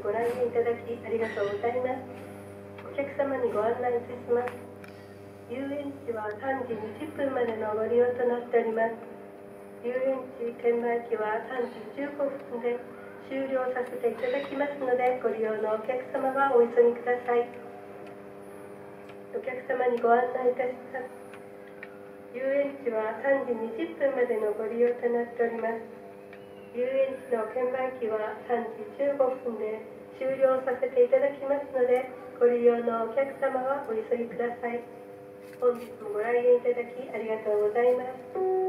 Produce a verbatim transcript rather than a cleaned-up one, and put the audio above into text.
ご来園いただきありがとうございます。お客様にご案内いたします。遊園地はさんじにじゅっぷんまでのご利用となっております。遊園地券売機はさんじじゅうごふんで終了させていただきますので、ご利用のお客様はお急ぎください。お客様にご案内いたします。遊園地はさんじにじゅっぷんまでのご利用となっております。遊園地の券売機はさんじじゅうごふんで終了させていただきますので、ご利用のお客様はお急ぎください。本日もご来園いただきありがとうございます。